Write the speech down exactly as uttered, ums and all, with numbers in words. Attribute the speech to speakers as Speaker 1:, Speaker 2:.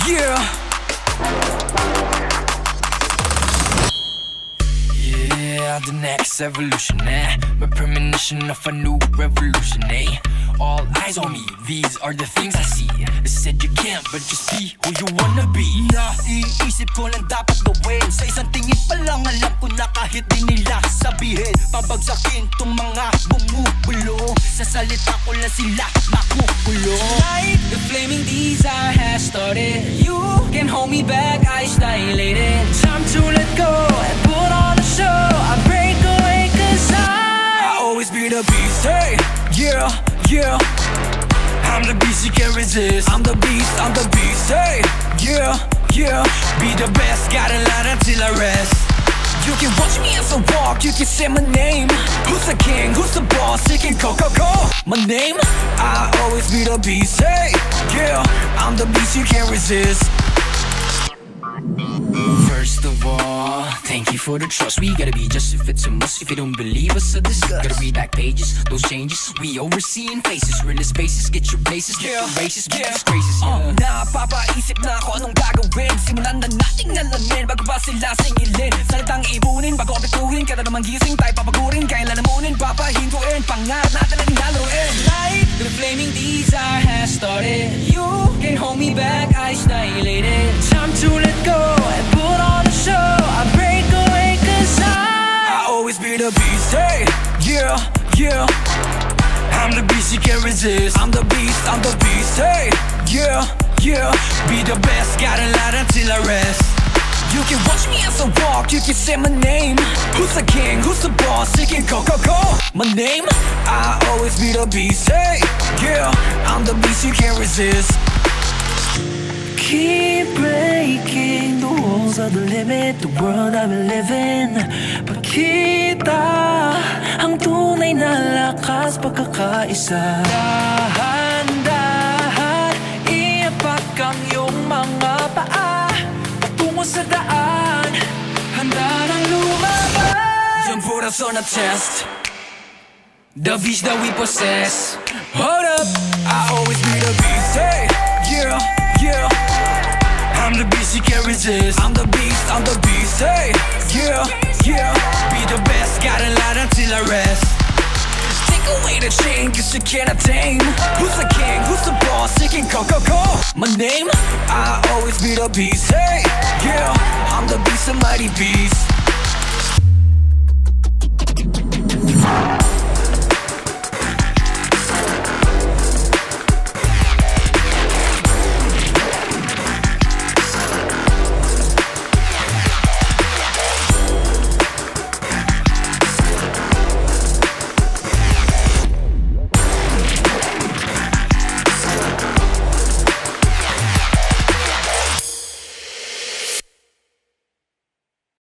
Speaker 1: Yeah. Yeah, the next evolution, eh? My premonition of a new revolution, eh? All eyes on me, these are the things I see. I said you can't, but just be who you wanna be. Naiisip ko lang dapat gawin. Sa isang tingin pa lang alam ko na kahit di nila sabihin. Pabagsakin tong mga bumubulo. Sa salita ko lang sila makukulo. Tonight, the flaming desire has started. You can hold me back, eyes dilated. Time to let go and put on a show. I break away cause I I always be the beast, hey, yeah. Yeah, I'm the beast you can't resist. I'm the beast, I'm the beast, hey, yeah, yeah. Be the best, gotta lie until I rest. You can watch me as I walk, you can say my name. Who's the king, who's the boss, you can go, go, go. My name, I always be the beast, hey, yeah. I'm the beast you can't resist. First of all, thank you for the trust. We gotta be just if it's a must. If you don't believe us, so discuss. Gotta read back pages, those changes we overseeing faces. Realist bases, get your bases, get your races, get your disgraces. Yeah. Napapaisip na ako anong gagawin. Simulan na nating nalamin bago ba sila singilin. Salitang ibunin bago apituhin. Kada naman gising tayo papagurin. Kailan namunin, papahintuin. Pangarap natin ang laruin. Light, the flaming desire has started. You can hold me back, eyes dilated. Time to let go and put on a show. I break away cause I I always be the beast, hey, yeah, yeah. I'm the beast you can't resist. I'm the beast, I'm the beast, hey, yeah, yeah. Be the best, gotta lie until I rest. You can watch me as I walk, you can say my name. Who's the king, who's the boss, you can go, go, go. My name, I always be the beast, hey, yeah. I'm the beast you can't resist. Keep breaking the walls of the limit, the world I will live in. Pakita ang tunay na lakas, pagkakaisa. Dahan-dahan, iapak ang iyong mga paa patungo sa daan, handa nang lumaban. Don't put us on a test, the beast that we possess. Hold up, I always be the beast, hey, yeah, yeah. I'm the beast you can't resist. I'm the beast, I'm the beast, hey, yeah, yeah. Be the best, gotta lie until I rest. Take away the chain, cause you can't attain. Who's the king, who's the boss, you can go, go, go. My name, I always be the beast, hey, yeah. I'm the beast, the mighty beast.